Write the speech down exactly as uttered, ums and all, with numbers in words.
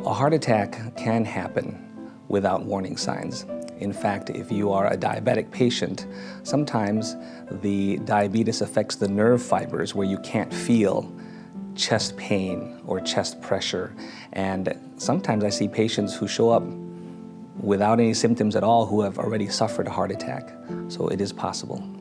a heart attack can happen without warning signs. In fact, if you are a diabetic patient, sometimes the diabetes affects the nerve fibers where you can't feel chest pain or chest pressure. And sometimes I see patients who show up without any symptoms at all who have already suffered a heart attack. So it is possible.